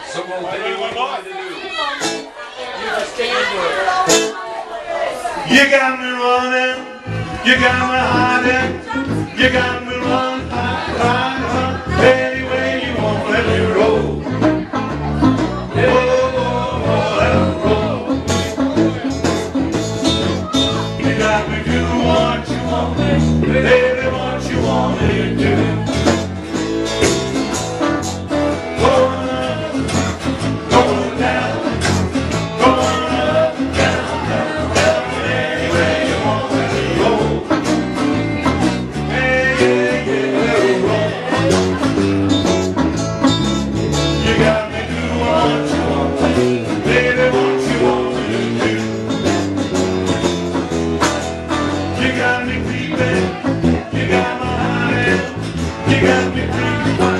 So we'll tell you what you want to do. You just can't do it. You got me running, you got me hiding, you got me running, any way you want, let me roll. You got me do what you want, baby, what you want me to do. Going down, going up, down, down, any way you want me to roll. Hey, yeah, yeah, roll. You got me do what you want, baby, what you want me to do. You got me creeping, you got my honey, you got me creeping.